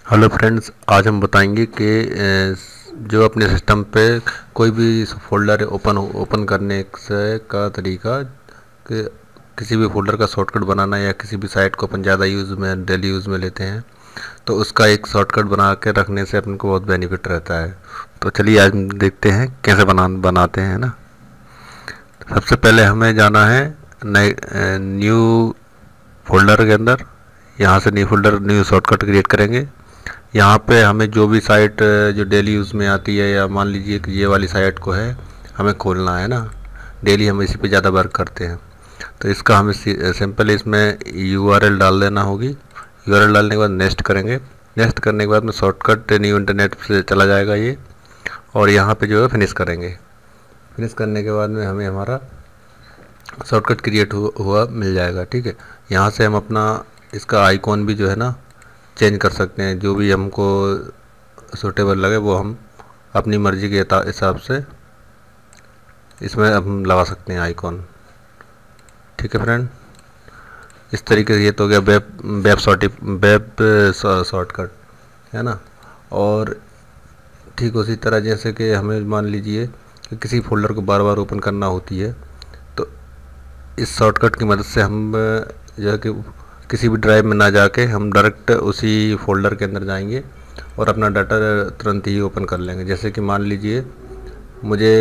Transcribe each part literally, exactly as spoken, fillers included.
Hello friends, आज हम बताएंगे कि अ, जो अपने सिस्टम पे कोई भी फोल्डर ओपन ओपन करने से का तरीका कि किसी भी फोल्डर का शॉर्टकट बनाना या किसी भी साइट को अपन ज़्यादा यूज़ में डेली यूज़ में लेते हैं तो उसका एक शॉर्टकट बना के रखने से अपन को बहुत बेनिफिट रहता है। तो चलिए आज हम देखते हैं कैसे बना बनाते हैं ना। सबसे पहले हमें जाना है नए न्यू फोल्डर के अंदर। यहाँ से new folder new shortcut create करेंगे। यहाँ पे हमें जो भी साइट जो डेली यूज़ में आती है या मान लीजिए कि ये वाली साइट को है हमें खोलना है ना, डेली हम इसी पे ज़्यादा वर्क करते हैं तो इसका हमें सिंपल इसमें यूआरएल डाल देना होगी। यूआरएल डालने के बाद नेक्स्ट करेंगे। नेक्स्ट करने के बाद में शॉर्टकट न्यू इंटरनेट से चला जाएगा ये, और यहाँ पे जो है फिनिश करेंगे। फिनिश करने के बाद में हमें हमारा शॉर्टकट क्रिएट हुआ मिल जाएगा। ठीक है, यहाँ से हम अपना इसका आइकॉन भी जो है ना चेंज कर सकते हैं, जो भी हमको सूटेबल लगे वो हम अपनी मर्ज़ी के हिसाब से इसमें हम लगा सकते हैं आइकॉन। ठीक है फ्रेंड, इस तरीके से ये तो हो गया web web short web shortcut है ना। और ठीक उसी तरह जैसे कि हमें मान लीजिए कि किसी फोल्डर को बार बार ओपन करना होती है तो इस शॉर्टकट की मदद से हम जो है कि किसी भी ड्राइव में ना जाके हम डायरेक्ट उसी फोल्डर के अंदर जाएंगे और अपना डाटा तुरंत ही ओपन कर लेंगे। जैसे कि मान लीजिए मुझे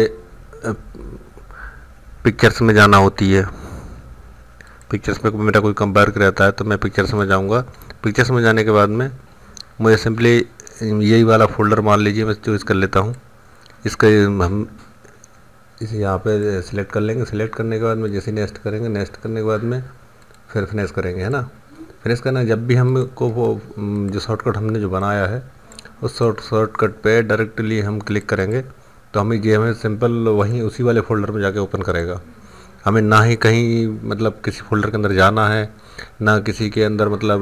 पिक्चर्स में जाना होती है, पिक्चर्स में मेरा कोई कंपेयर रहता है तो मैं पिक्चर्स में जाऊंगा। पिक्चर्स में जाने के बाद में मुझे सिंपली यही वाला फोल्डर मान लीजिए मैं चूज़ कर लेता हूँ। इसका हम इसे यहाँ पे सिलेक्ट कर लेंगे। सिलेक्ट करने के बाद में जैसे नेक्स्ट करेंगे, नेक्स्ट करने के बाद में फिर फिनिश करेंगे है ना। फिनिश करना, जब भी हमको वो जो शॉर्टकट हमने जो बनाया है उस शॉर्ट शॉर्टकट पे डायरेक्टली हम क्लिक करेंगे तो हमें ये हमें सिंपल वहीं उसी वाले फोल्डर में जाके ओपन करेगा। हमें ना ही कहीं मतलब किसी फोल्डर के अंदर जाना है, ना किसी के अंदर मतलब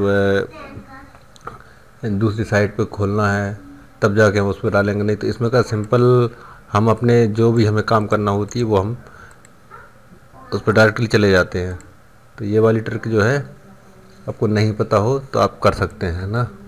दूसरी साइट पे खोलना है तब जाके हम उस पर डालेंगे। नहीं तो इसमें का सिंपल हम अपने जो भी हमें काम करना होती है वो हम उस पर डायरेक्टली चले जाते हैं। तो ये वाली ट्रिक जो है आपको नहीं पता हो तो आप कर सकते हैं ना।